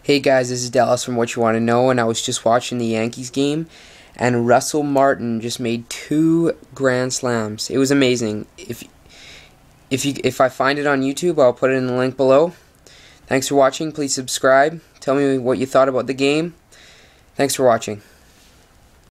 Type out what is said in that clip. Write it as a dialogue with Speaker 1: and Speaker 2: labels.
Speaker 1: Hey guys, this is Dallas from What You Want to Know, and I was just watching the Yankees game, and Russell Martin just made 2 grand slams. It was amazing. If I find it on YouTube, I'll put it in the link below. Thanks for watching. Please subscribe. Tell me what you thought about the game. Thanks for watching.